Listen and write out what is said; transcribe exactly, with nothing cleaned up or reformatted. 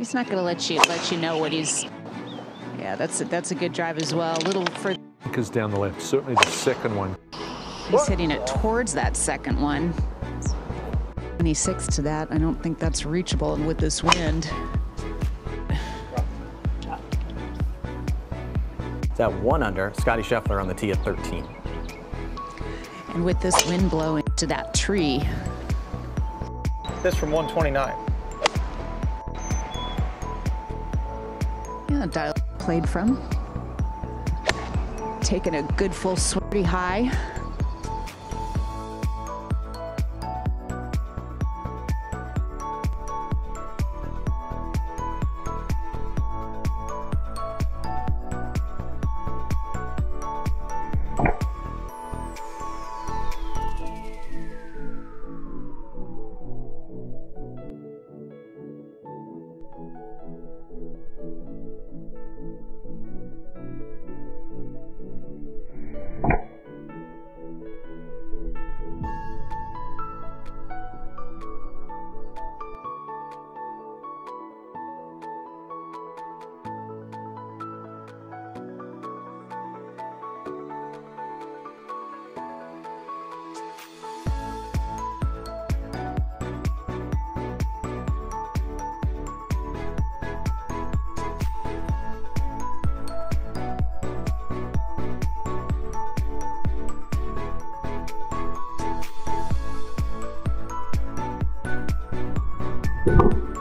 He's not going to let you let you know what he's. Yeah, that's a, that's a good drive as well. A little further. Because down the left, certainly the second one. He's hitting it towards that second one. twenty-six to that. I don't think that's reachable with this wind. It's at one under. Scottie Scheffler on the tee at thirteen. And with this wind blowing to that tree. This from one twenty-nine. Yeah, dial played from. Taking a good full swing high. You